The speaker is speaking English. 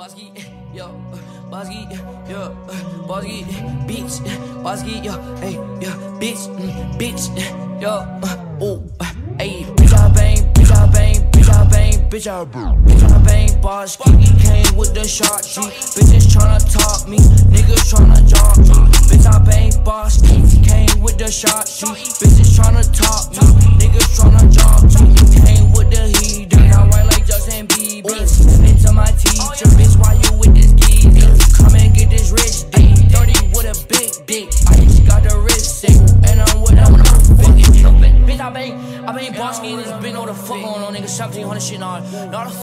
Bosky, yo, Bosky, yo, Bosky, bitch, Bosky, yo, hey, yo, bitch, yo, ooh, hey, bitch I bang, bitch I bang, bitch I bang, bitch I bang, bitch I bang, Bosky, came with the shark G, bitches tryna talk me, niggas tryna jog me, bitch I bang, Bosky, came with the shark G, bitches tryna talk me,